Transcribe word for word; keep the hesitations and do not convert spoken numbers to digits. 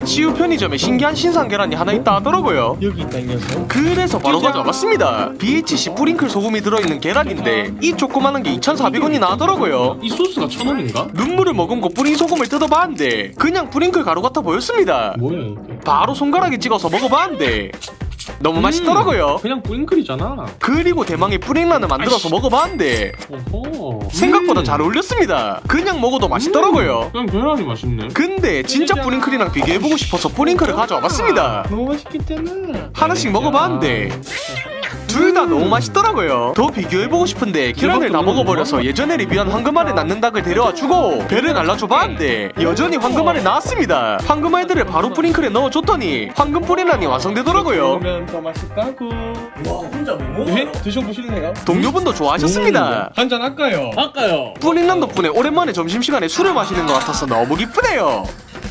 치유 편의점에 신기한 신상 계란이 하나 있다 하더라고요. 여기 있다 이 녀석. 그래서 바로 가져와봤습니다. 비에이치씨 뿌링클 소금이 들어있는 계란인데 이 조그만한 게 이천사백 원이나 하더라고요. 이 소스가 천 원인가? 눈물을 머금고 뿌린 소금을 뜯어봤는데 그냥 뿌링클 가루 같아 보였습니다. 뭐야 이게? 바로 손가락에 찍어서 먹어봤는데 너무 맛있더라고요. 그냥 뿌링클이잖아. 그리고 대망의 뿌링란을 만들어서 먹어봤는데 어허. 생각보다 음. 잘 어울렸습니다. 그냥 먹어도 맛있더라고요. 그냥 계란이 맛있네. 근데 진짜 뿌링클이랑 비교해보고 싶어서 뿌링클을 가져와봤습니다. 너무 맛있겠잖아. 하나씩 먹어봤는데 둘 다 너무 맛있더라고요. 더 비교해보고 싶은데 계란을 다 먹어버려서 예전에 리뷰한 황금알에 낳는 닭을 데려와주고 배를 갈라줘봤는데 여전히 황금알에 나왔습니다. 황금알들을 바로 뿌링클에 넣어줬더니 황금 뿌링란이 완성되더라고요. 그러면 더 맛있다고. 와 혼자 뭐 먹어? 네? 드셔보실래요? 동료분도 좋아하셨습니다. 한잔 할까요? 할까요? 뿌링란 덕분에 오랜만에 점심시간에 술을 마시는 것 같아서 너무 기쁘네요.